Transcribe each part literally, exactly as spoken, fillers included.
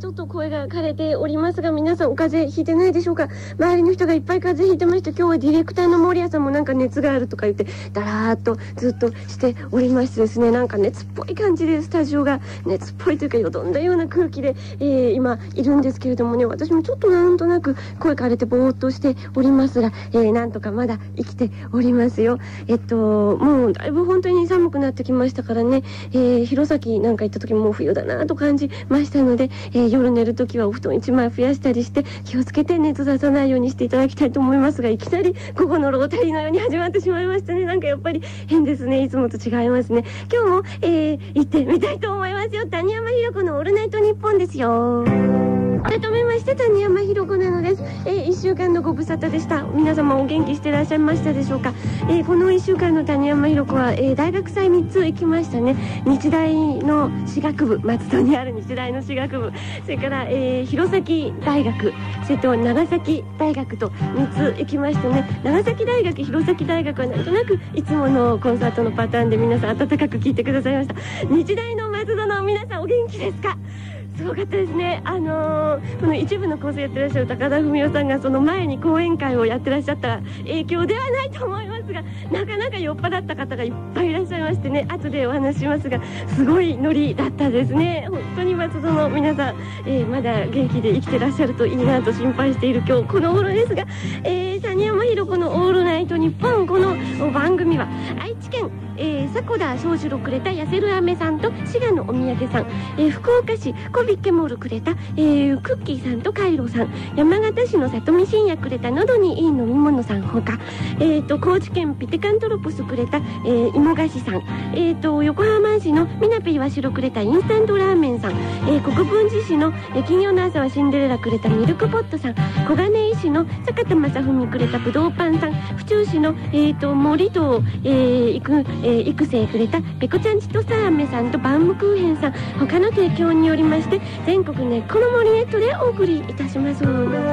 ちょっと声が枯れておりますが、皆さんお風邪ひいてないでしょうか。周りの人がいっぱい風邪ひいてまして、今日はディレクターの守屋さんもなんか熱があるとか言ってだらーっとずっとしておりましてですね、なんか熱っぽい感じでスタジオが熱っぽいというかよどんだような空気で、えー、今いるんですけれどもね、私もちょっとなんとなく声枯れてぼーっとしておりますが、えー、なんとかまだ生きておりますよ。えっともうだいぶ本当に寒くなってきましたからね、えー、弘前なんか行った時も冬だなと感じましたので、えー、夜寝る時はお布団いちまい増やしたりして気をつけて熱出さないようにしていただきたいと思いますが、いきなり午後のロータリーのように始まってしまいましたね。なんかやっぱり変ですね。いつもと違いますね。今日も、えー、行ってみたいと思いますよ。谷山ひろ子のオールナイトニッポンですよ。改めまして谷山ひろ子なのです。えー、いっしゅうかんのご無沙汰でした。皆様お元気してらっしゃいましたでしょうか。えー、このいっしゅうかんの谷山ひろ子は、えー、大学祭みっつ行きましたね。日大の歯学部、松戸にある日大の歯学部、それから、えー、弘前大学、それと長崎大学とみっつ行きましたね。長崎大学、弘前大学はなんとなくいつものコンサートのパターンで皆さん温かく聞いてくださいました。日大の松戸の皆さんお元気ですか。すごかったですね。あのー、この一部のコースやってらっしゃる高田文夫さんがその前に講演会をやってらっしゃった影響ではないと思いますが、なかなか酔っ払った方がいっぱいいらっしゃいましてね、後でお話ししますが、すごいノリだったですね。本当に松戸の皆さん、えー、まだ元気で生きてらっしゃるといいなと心配している今日この頃ですが、えー、谷山ひろ子のオールナイトニッポン、この番組は愛知県えー、迫田少々くれた痩せる飴さんと滋賀のお土産さん、えー、福岡市コビッケモールくれた、えー、クッキーさんとカイロさん、山形市の里見深夜くれた喉にいい飲み物さんほか、えー、と高知県ピテカントロプスくれた、えー、芋菓子さん、えー、と横浜市のみなぺいわしろくれたインスタントラーメンさん、えー、国分寺市の、えー、金曜の朝はシンデレラくれたミルクポットさん、小金井市の坂田正文くれたぶどうパンさん、府中市の、えー、と森と、えー、行くえー、育成くれたペコちゃんちとさあめさんとバウムクーヘンさん、他の提供によりまして全国ネッコの森ネットでお送りいたします。え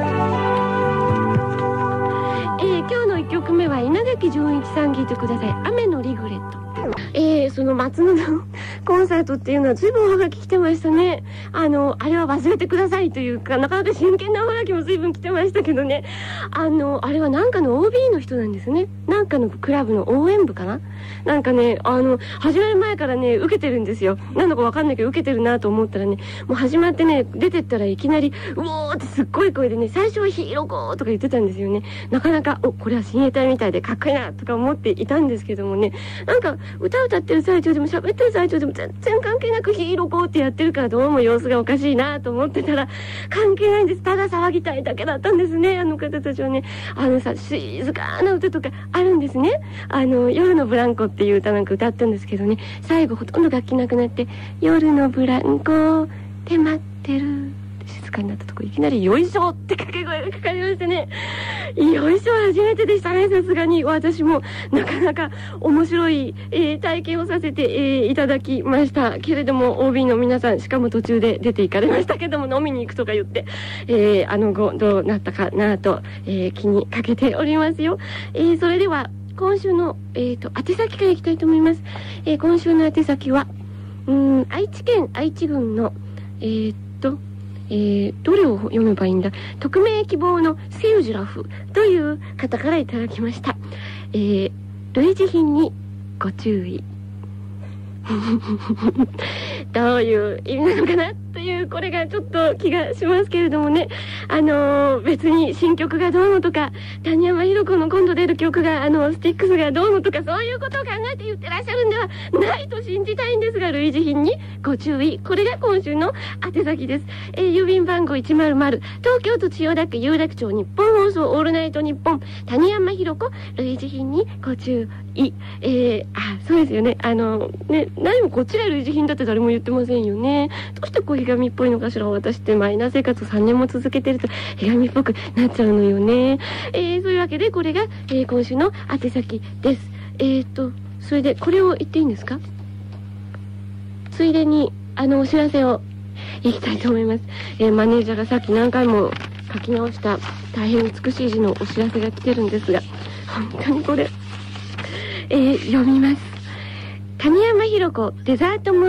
ー、今日のいっきょくめは稲垣潤一さん、聴いてください。雨のリグレット。えー、その松野のコンサートっていうのは随分おはがき来てましたね。あのあれは忘れてくださいというか、なかなか真剣なおはがきも随分来てましたけどね、あのあれはなんかの オービー の人なんですね。なんかのクラブの応援部かな、なんかね、あの始まる前からね受けてるんですよ。なんだかわかんないけど受けてるなと思ったらね、もう始まってね出てったらいきなりうおーってすっごい声でね、最初はヒーローゴーとか言ってたんですよね。なかなかおこれは親衛隊みたいでかっこいいなとか思っていたんですけどもね、なんか歌歌ってる最中でも喋ってる最中でも全然関係なくヒーローゴーってやってるから、どうも様子がおかしいなと思ってたら関係ないんです。ただ騒ぎたいだけだったんですね。あの方たちはね、あのさ静かな歌とかあるんですね。あの夜のブランコっていう歌なんか歌ったんですけどね、最後ほとんど楽器なくなって夜のブランコって待ってる静かになったとこ、いきなりよいしょって掛け声がかかりましてね、よいしょ初めてでしたね。さすがに私もなかなか面白い、えー、体験をさせて、えー、いただきましたけれども、 オービー の皆さんしかも途中で出て行かれましたけども、飲みに行くとか言って、えー、あの後どうなったかなと、えー、気にかけておりますよ。えー、それでは今週の、えー、と宛先からいきたいと思います。えー、今週の宛先はうーん愛知県愛知郡のえー、っとえー、どれを読めばいいんだ、匿名希望のセユジラフという方からいただきました。えー、類似品にご注意どういう意味なのかなという、これがちょっと気がしますけれどもね、あのー、別に新曲がどうのとか谷山ひろ子の今度出る曲があのスティックスがどうのとか、そういうことを考えて言ってらっしゃるんではないと信じたいんですが、類似品にご注意。これが今週の宛先です。えー、郵便番号いちまるまる東京都千代田区有楽町日本放送オールナイトニッポン谷山ひろ子、類似品にご注意。えー、あそうですよね、あのね、何もこっちが類似品だって誰も言ってませんよね。どうしてこうひがみっぽいのかしら。私ってマイナー生活をさんねんも続けてるとひがみっぽくなっちゃうのよね。えー、そういうわけでこれが、えー、今週の宛先です。えーとそれでこれを言っていいんですか。ついでにあのお知らせをいきたいと思います。えー、マネージャーがさっき何回も書き直した大変美しい字のお知らせが来てるんですが、本当にこれ、えー、読みます。谷山ひろ子デザートムーン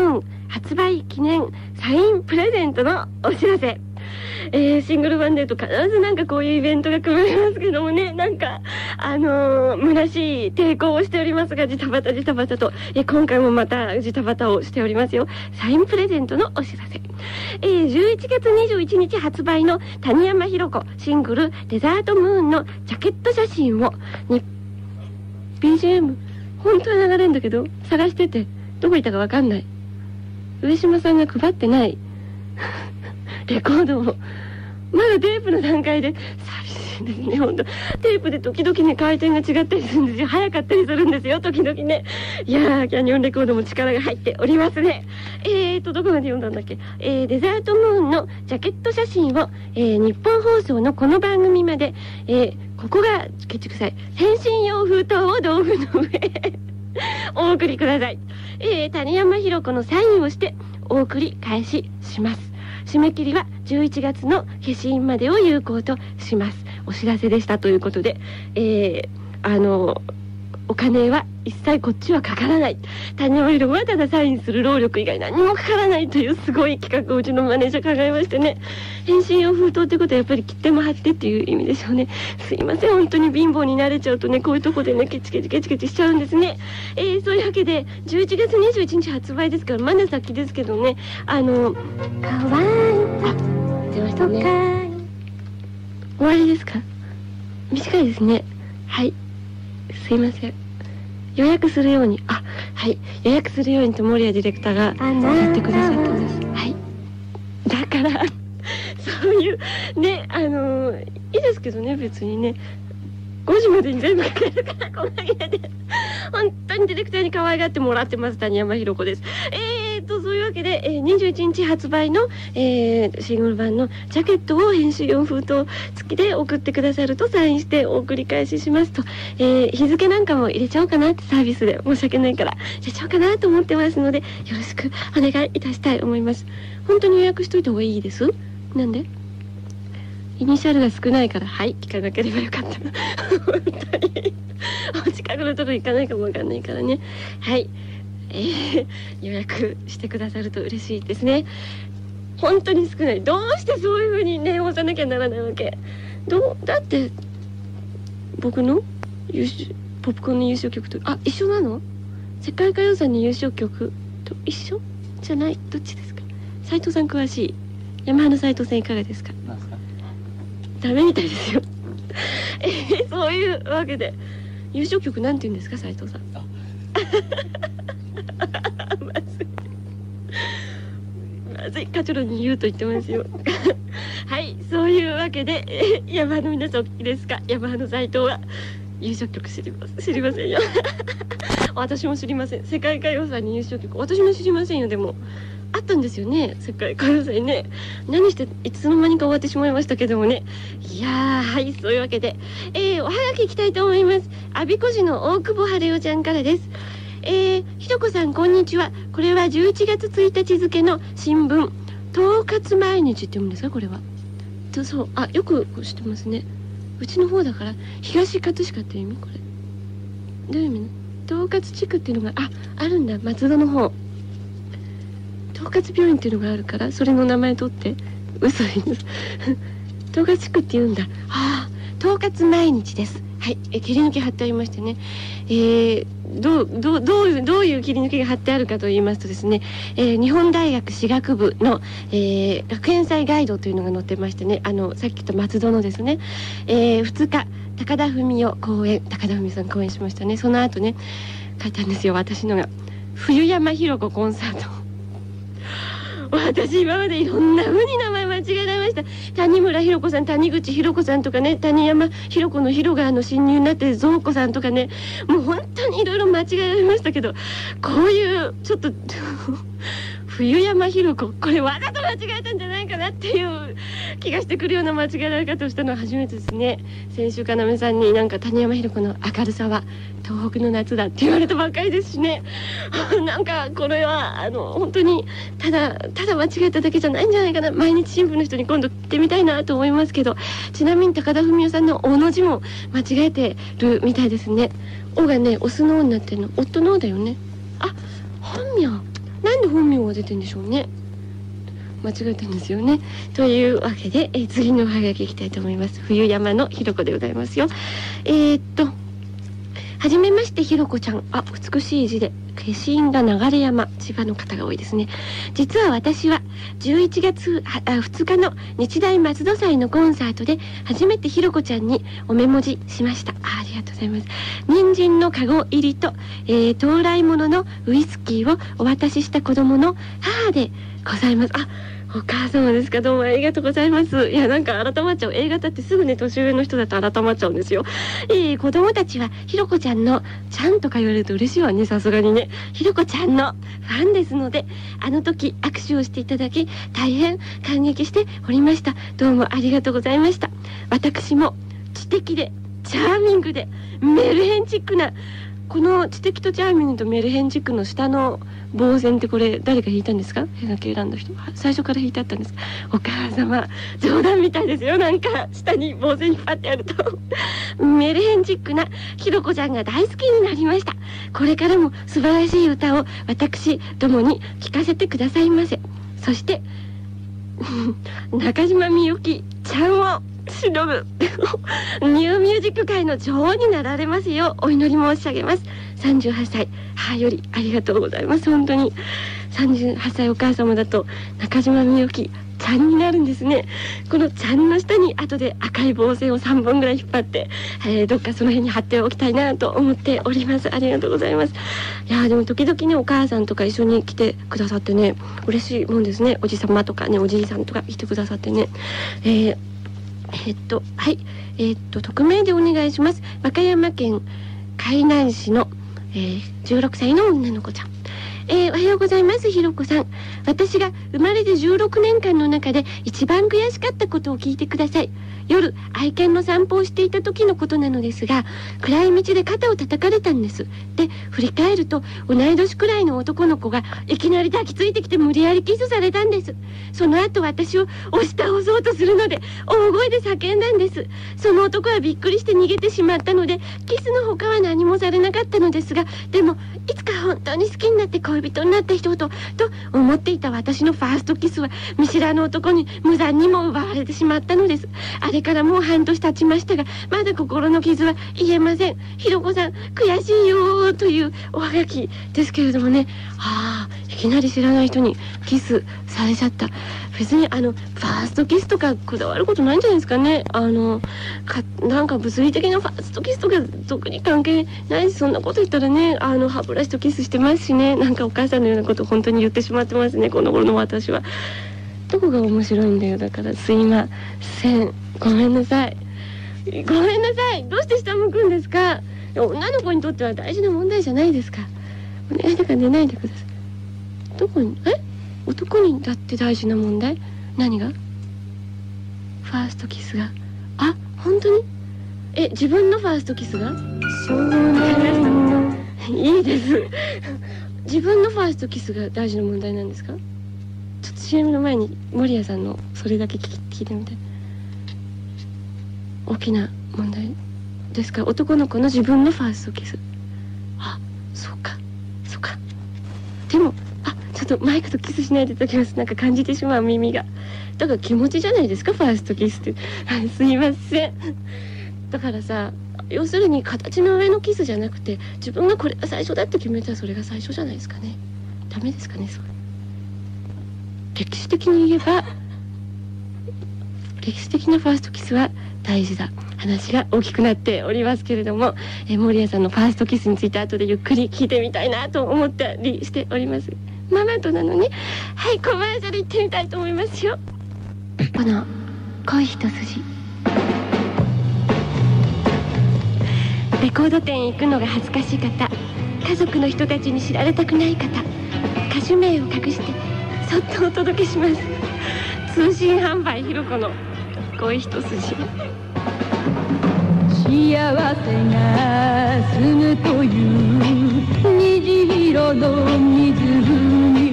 発売記念サインプレゼントのお知らせ。えー、シングル版で言うと必ずなんかこういうイベントが組まれますけどもね、なんかあのー、虚しい抵抗をしておりますが、ジタバタジタバタと、えー、今回もまたジタバタをしておりますよ。サインプレゼントのお知らせ。えー、じゅういちがつにじゅういちにち発売の谷山ひろ子シングルデザートムーンのジャケット写真をに ビージーエム 本当は流れるんだけど探しててどこ行ったかわかんない。上島さんが配ってないレコードをまだテープの段階で寂しいですね。本当テープで時々ね回転が違ったりするんですよ。早かったりするんですよ時々ね。いやーキャニオンレコードも力が入っておりますね。えーとどこまで読んだんだっけ。えー、デザートムーンのジャケット写真を、えー、日本放送のこの番組まで、えー、ここがケチくさい返信用封筒を道具の上お送りください。えー、谷山ひろ子のサインをしてお送り開始します。締め切りはじゅういちがつの消印までを有効とします。お知らせでしたということで、えー、あのお金は一切こっちはかからない。谷山ひろ子はただサインする労力以外何もかからないというすごい企画をうちのマネージャー考えましてね。返信用封筒ってことはやっぱり切っても貼ってっていう意味でしょうね。すいません本当に貧乏になれちゃうとねこういうとこでねケチケチケチケチしちゃうんですね。えー、そういうわけでじゅういちがつにじゅういちにち発売ですからまだ先ですけどね、あのかわいいあ出ましたね。終わりですか。短いですね。はいすいません。予約するようにあはい予約するようにと守屋ディレクターが言ってくださったんです。はいだからそういうねあのー、いいですけどね別にねごじまでに全部書けるからこの家で本当にディレクターに可愛がってもらってます谷山ひろ子です。えーとそういうわけで、えー、にじゅういちにち発売の、えー、シングル版のジャケットを返信用封筒付きで送ってくださるとサインしてお送り返ししますと、えー、日付なんかも入れちゃおうかなってサービスで申し訳ないから入れちゃおうかなと思ってますのでよろしくお願いいたしたいと思います。本当に予約しといた方がいいです。なんでイニシャルが少ないからはい聞かなければよかった本当にお近くのとこ行かないかもわかんないからね。はい、えー、予約してくださると嬉しいですね。本当に少ない。どうしてそういう風に念を押さなきゃならないわけ。どうだって僕の優秀ポップコーンの優勝曲とあ一緒なの。世界歌謡祭の優勝曲と一緒じゃない。どっちですか。斉藤さん詳しい。山花斉藤さんいかがですか。ダメみたいですよえー、そういうわけで優勝曲なんて言うんですか斉藤さんまずいまずいカチョロに言うと言ってますよはいそういうわけで、えー、山の皆さんお聞きですか。山の斉藤は優勝曲知ります知りませんよ私も知りません。世界歌謡祭に優勝曲私も知りませんよ。でもあったんですよね世界歌謡祭ね。何していつの間にか終わってしまいましたけどもね。いやーはいそういうわけで、えー、おはがきいきたいと思います。我孫子市の大久保晴代ちゃんからです。えー、ひろこさんこんにちは。これはじゅういちがつついたち付の新聞統括毎日って読むんですか。これはとそうあよく知ってますね。うちの方だから東葛飾っていう意味。これどういう意味の統括地区っていうのがああるんだ。松戸の方統括病院っていうのがあるからそれの名前取って嘘言います統括地区って言うんだ。ああ統括毎日です。はいえ切り抜き貼ってありましてね、えー、どうどうどういうどういう切り抜きが貼ってあるかと言いますとですね、えー、日本大学歯学部の、えー、学園祭ガイドというのが載ってましてね、あのさっき言った松戸のですね、えー、ふつか高田文夫公演高田文夫さん公演しましたね。その後ね書いたんですよ私のが冬山ひろ子コンサート私今までいろんな風に名前間違えられました。谷村ひろ子さん谷口ひろ子さんとかね谷山ひろ子のひろがの親友になってぞうこさんとかねもう本当にいろいろ間違えられましたけどこういうちょっと冬山ひろ子これわざと間違えたんじゃないかなっていう気がしてくるような間違えられ方をしたのは初めてですね。先週かなめさんになんか谷山ひろ子の明るさは東北の夏だって言われたばっかりですしねなんかこれはあの本当にただただ間違えただけじゃないんじゃないかな。毎日新聞の人に今度聞いてみたいなと思いますけどちなみに高田文夫さんの「お」の字も間違えてるみたいですね。「お」がねオスの「お」になってるの夫の「お」だよね。あ本名なんなんで本名が出てんでしょうね。間違えたんですよね。というわけで、え次のおはがきいきたいと思います。冬山のひろこでございますよ。えー、っとはじめまして、ひろこちゃん。あ、美しい字で化身が流山、千葉の方が多いですね。実は私はじゅういちがつふつかの日大松戸祭のコンサートで初めてひろこちゃんにおメモ字しました。 あ, ありがとうございます。人参のカゴ入りと、えー、到来物のウイスキーをお渡しした子供の母でございます。あ、お母様ですか。どうもありがとうございます。いや、なんか改まっちゃう。映画だってすぐね、年上の人だと改まっちゃうんですよ。えー、子供たちはひろこちゃんのちゃんとか言われると嬉しいわね、さすがにね。ひろこちゃんのファンですので、あの時握手をしていただき大変感激しておりました。どうもありがとうございました。私も知的でチャーミングでメルヘンチックな、この知的とチャーミングとメルヘンチックの下の棒線ってこれ誰が引いたんですか？手だけ選んだ人、最初から引いてあったんですか？お母様、冗談みたいですよ。なんか下に棒線引っ張ってあるとメルヘンチックなひろこちゃんが大好きになりました。これからも素晴らしい歌を私どもに聴かせてくださいませ。そして中島みゆきちゃんをしのぶニューミュージック界の女王になられますようお祈り申し上げます。さんじゅうはっさい母よりありがとうございます。本当にさんじゅうはっさいお母様だと中島みゆきちゃんになるんですね。このちゃんの下に後で赤い棒線をさんぼんぐらい引っ張って、えー、どっかその辺に貼っておきたいなと思っております。ありがとうございます。いやでも時々ね、お母さんとか一緒に来てくださってね、嬉しいもんですね。おじさまとかね、おじいさんとか来てくださってね、えーえー、っとはいえー、っと匿名でお願いします。和歌山県海南市の、えー、じゅうろくさいの女の子ちゃん。えー、おはようございます、ひろこさん。私が生まれてじゅうろくねんかんの中で一番悔しかったことを聞いてください。夜愛犬の散歩をしていた時のことなのですが、暗い道で肩を叩かれたんです。で振り返ると同い年くらいの男の子がいきなり抱きついてきて無理やりキスされたんです。その後私を押し倒そうとするので大声で叫んだんです。その男はびっくりして逃げてしまったのでキスの他は何もされなかったのですが、でもいつか本当に好きになって恋人になった人とと思っていた私のファーストキスは見知らぬ男に無残にも奪われてしまったのです。あれからもう半年経ちましたがまだ心の傷は癒えません。ひろこさん悔しいよというおはがきですけれどもね。ああ、いきなり知らない人にキスされちゃった。別にあのファーストキスとかこだわることないんじゃないですかね。あのかなんか物理的なファーストキスとか特に関係ないし、そんなこと言ったらね、あの歯ブラシとキスしてますしね。なんかお母さんのようなことを本当に言ってしまってますね、この頃の私は。どこが面白いんだよ。だからすいません、ごめんなさいごめんなさい。どうして下向くんですか。女の子にとっては大事な問題じゃないですか。お願いだから寝ないでください。どこにえ男にだって大事な問題。何が？ファーストキスが。あ、本当に？え、自分のファーストキスが？いいです自分のファーストキスが大事な問題なんですか？ちょっと シーエム の前に守屋さんのそれだけ聞き聞いてみたい。大きな問題ですか？男の子の自分のファーストキス。あ、そうかそうか。でもあ、ちょっとマイクとキスしないでいただきます。なんか感じてしまう耳が。だから気持ちじゃないですか、ファーストキスってすいません。だからさ、要するに形の上のキスじゃなくて自分がこれが最初だって決めたらそれが最初じゃないですかね。ダメですかね。それ歴史的に言えば歴史的なファーストキスは大事だ。話が大きくなっておりますけれども、え守屋さんのファーストキスについて後でゆっくり聞いてみたいなと思ったりしております。ママとなのに、はい、小林で行ってみたいと思いますよ。この恋一筋。レコード店へ行くのが恥ずかしい方、家族の人たちに知られたくない方、歌手名を隠してそっとお届けします。通信販売ひろこの恋一筋。幸せが住むという虹色の湖、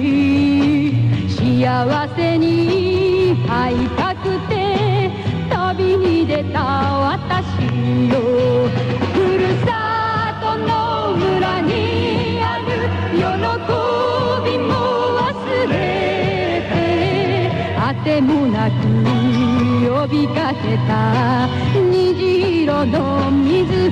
幸せに会いたくて旅に出た私よ。ふるさとの村にある喜びもてもなく呼びかけた虹色の湖。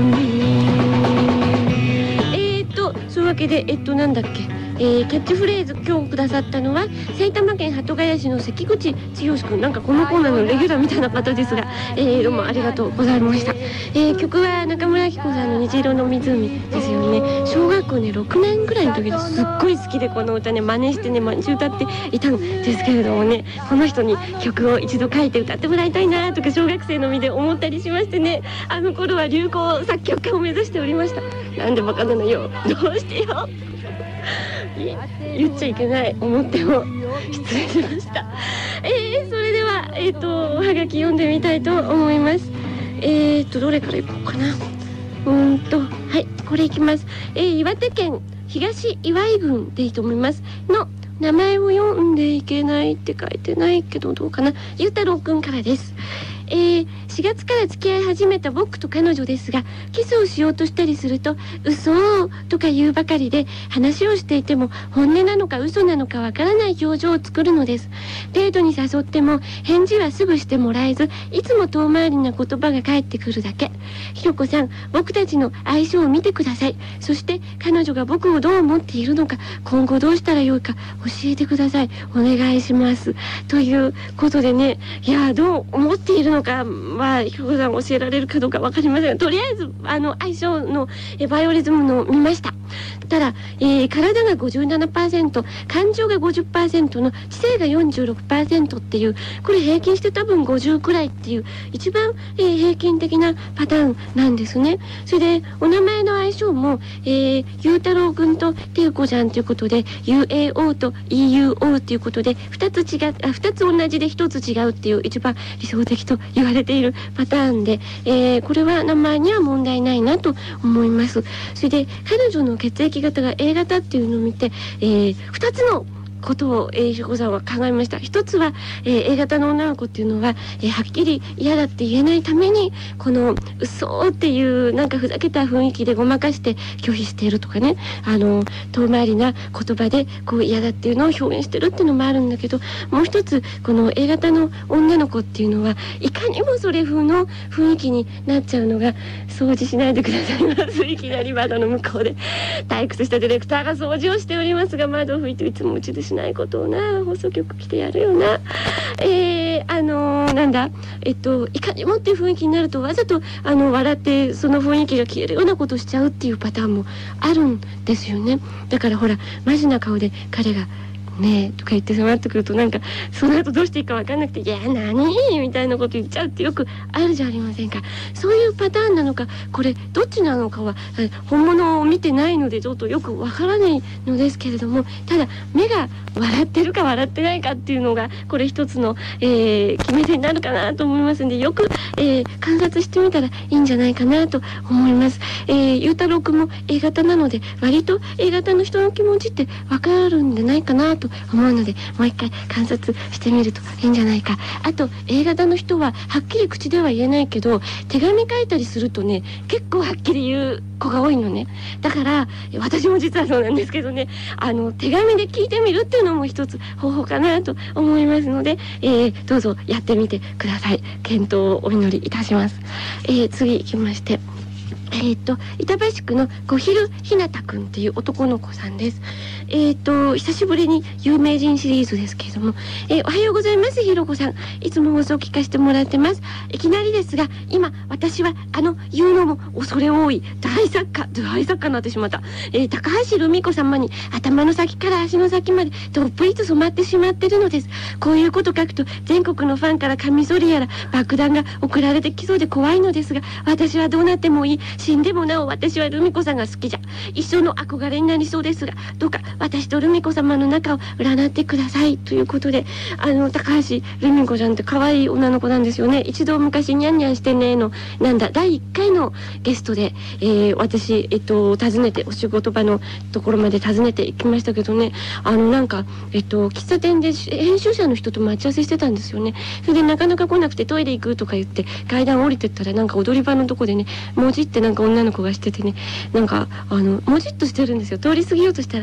えーとそういうわけでえっとなんだっけえー、キャッチフレーズ今日くださったのは埼玉県鳩ヶ谷市の関口剛君、なんかこのコーナーのレギュラーみたいな方ですが、えー、どうもありがとうございました。えー、曲は中村明子さんの虹色の湖ですよね。小学校ねろくねんぐらいの時ですっごい好きでこの歌ね真似してね毎日歌っていたんですけれどもね、この人に曲を一度書いて歌ってもらいたいなとか小学生の身で思ったりしましてね、あの頃は流行作曲家を目指しておりました。なんでバカなのよ、どうしてよ言っちゃいけない思っても失礼しました。えー、それではえっ、ー、とおはがき読んでみたいと思います。えっ、ー、とどれからいこうかな。うーんとはいこれいきます。えー、岩手県東岩井郡でいいと思いますの名前を読んでいけないって書いてないけどどうかな。ゆうたろうくんからです。えー、しがつから付き合い始めた僕と彼女ですが、キスをしようとしたりすると嘘とか言うばかりで、話をしていても本音なのか嘘なのかわからない表情を作るのです。デートに誘っても返事はすぐしてもらえず、いつも遠回りな言葉が返ってくるだけ。ひろこさん、僕たちの相性を見てください。そして彼女が僕をどう思っているのか、今後どうしたらよいか教えてください。お願いします。ということでね、いやどう思っているのかはひろこさん教えられるかどうかわかりませんが、とりあえずあの相性のえバイオリズムの見ました。ただ、えー、体が ごじゅうななパーセント、 感情が ごじゅっパーセント の知性が よんじゅうろくパーセント っていう、これ平均して多分ごじゅうくらいっていう一番、えー、平均的なパターンなんですね。それでお名前の相性も、えー、ゆうたろうくんとてゆこちゃんということで ユーエーオー と イーユーオー ということでふたつ違う、あふたつ同じでひとつ違うっていう一番理想的と言われているパターンで、えー、これは名前には問題ないなと思います。それで彼女の血液型が A 型っていうのを見て、えー、ふたつのことを、えー、ひろこさんは考えました。一つは、えー、A 型の女の子っていうのは、えー、はっきり嫌だって言えないためにこの嘘っていうなんかふざけた雰囲気でごまかして拒否しているとかね、あの遠回りな言葉でこう嫌だっていうのを表現してるっていうのもあるんだけど、もう一つこの A 型の女の子っていうのはいかにもそれ風の雰囲気になっちゃうのが、掃除しないでくださいますいきなり窓の向こうで退屈したディレクターが掃除をしておりますが、窓を拭いていつもうちでしないことをな、放送局来てやるよな。えー、あのー、なんだえっといかにもっていう雰囲気になるとわざとあの笑ってその雰囲気が消えるようなことをしちゃうっていうパターンもあるんですよね。だからほらマジな顔で彼がねえとか言って迫ってくるとなんかその後どうしていいか分かんなくて、いや何みたいなこと言っちゃうってよくあるじゃありませんか。そういうパターンなのか、これどっちなのかは本物を見てないのでちょっとよく分からないのですけれども、ただ目が笑ってるか笑ってないかっていうのがこれ一つの、えー、決め手になるかなと思いますんで、よく、えー、観察してみたらいいんじゃないかなと思います。えー、ゆうたろうくんも A 型なので割と A 型の人の気持ちって分かるんじゃないかなと思うので、もう一回観察してみるといいんじゃないか。あと A 型の人ははっきり口では言えないけど手紙書いたりするとね結構はっきり言う子が多いのね。だから私も実はそうなんですけどね、あの手紙で聞いてみるっていうのも一つ方法かなと思いますので、えー、どうぞやってみてください。検討をお祈りいたします。えー、次行きまして、えー、と板橋区の小昼ひなたくんっていう男の子さんです。えー、と久しぶりに有名人シリーズですけれども、えー、おはようございますひろこさん、いつも放送を聞かせてもらってます。いきなりですが今私はあの言うのも恐れ多い大作家大作家になってしまった、えー、高橋留美子様に頭の先から足の先までどっぷりと染まってしまってるのです。こういうこと書くと全国のファンからカミソリやら爆弾が送られてきそうで怖いのですが、私はどうなってもいい、死んでもなお私は留美子さんが好きじゃ、一生の憧れになりそうですが、どうか私と留美子様の仲を占ってくださいということで、あの高橋留美子ちゃんって可愛い女の子なんですよね。一度昔ニャンニャンしてねのなんだだいいっかいのゲストで、えー、私えっと訪ねてお仕事場のところまで訪ねて行きましたけどね、あのなんかえっと喫茶店で編集者の人と待ち合わせしてたんですよね。それでなかなか来なくてトイレ行くとか言って階段降りてったらなんか踊り場のとこでねもじってなんか女の子がしててね、なんかあのもじっとしてるんですよ。通り過ぎようとしたらあの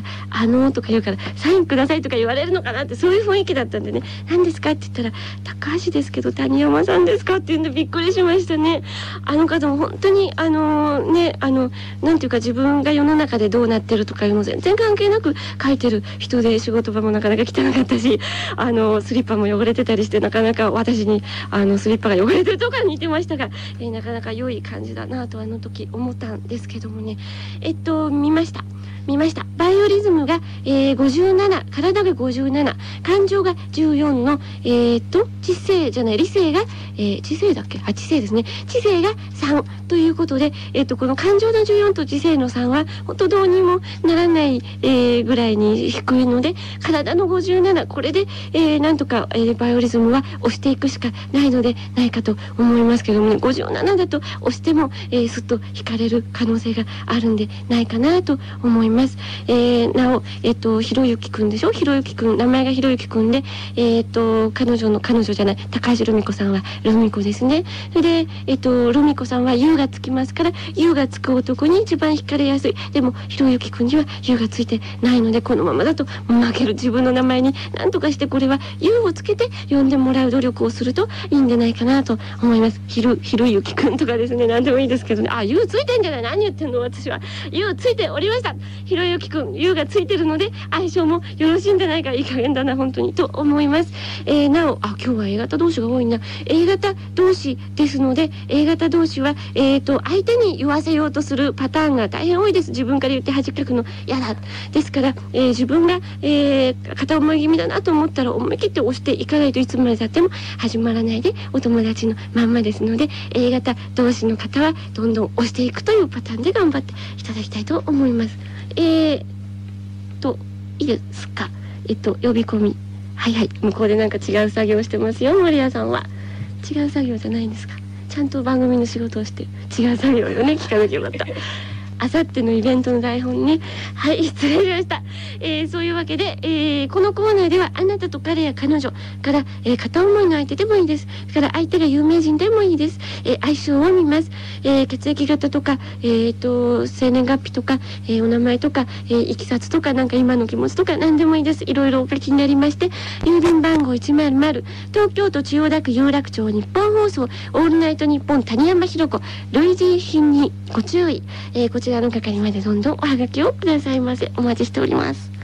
のとか言うからサインくださいとか言われるのかなって、そういう雰囲気だったんでね、何ですかって言ったら高橋ですけど谷山さんですかって言うんでびっくりしましたね。あの方も本当にあのー、ねあのなんていうか自分が世の中でどうなってるとかいうの全然関係なく書いてる人で、仕事場もなかなか汚かったし、あのスリッパも汚れてたりして、なかなか私にあのスリッパが汚れてるとか似てましたが、えー、なかなか良い感じだなとあの時思ったんですけどもね、えっと見ました見ましたバイオリズムが、えー、ごじゅうなな、体がごじゅうなな、感情がじゅうよんの、えー、っと知性じゃない理性が、えー、知性だっけ、あ知性ですね、知性がさんということで、えー、っとこの感情のじゅうよんと知性のさんは本当どうにもならない、えー、ぐらいに低いので、体のごじゅうなな、これで、えー、なんとか、えー、バイオリズムは押していくしかないのでないかと思いますけどもね、ごじゅうななだと押しても、えー、すっと引かれる可能性があるんでないかなと思います。えー、なお、えっと、ひろゆきくんでしょ、ひろゆきくん、名前がひろゆきくんで、えっと、彼女の、彼女じゃない、高橋留美子さんは留美子ですね。で、えっと、留美子さんは優がつきますから、優がつく男に一番惹かれやすい。でも、ひろゆきくんには優がついてないので、このままだと負ける。自分の名前に何とかしてこれは優をつけて呼んでもらう努力をするといいんじゃないかなと思います。ひろ、ひろゆきくんとかですね、何でもいいですけどね。あ、優ついてんじゃない、何言ってんの私は。優ついておりました。ひろゆきくん、優がついてるので相性もよろしいんじゃないか、いい加減だな本当にと思います。えー、なお、あ、今日は A 型同士が多いな。 A 型同士ですので、 A 型同士は、えー、と相手に言わせようとするパターンが大変多いです。自分から言って恥かくの嫌だですから、えー、自分が、えー、片思い気味だなと思ったら思い切って押していかないといつまでたっても始まらないでお友達のまんまですので、 A 型同士の方はどんどん押していくというパターンで頑張っていただきたいと思います。えーといいですか、えっと呼び込み、はいはい、向こうでなんか違う作業をしてますよ。森谷さんは違う作業じゃないんですか、ちゃんと番組の仕事をして違う作業をね聞かなきゃよかった。あさってのイベントの台本ね、はい失礼しました。えー、そういうわけで、えー、このコーナーではあなたと彼や彼女から、えー、片思いの相手でもいいです。それから相手が有名人でもいいです。えー、相性を見ます。えー、血液型とか、えー、と生年月日とか、えー、お名前とか、えー、いきさつとか、なんか今の気持ちとか何でもいいです。いろいろお書きになりまして、郵便番号いちまるまる、東京都千代田区有楽町日本放送オールナイトニッポン谷山ひろ子類似品にご注意、えー、こちらの係までどんどんおはがきをくださいませ。お待ちしております。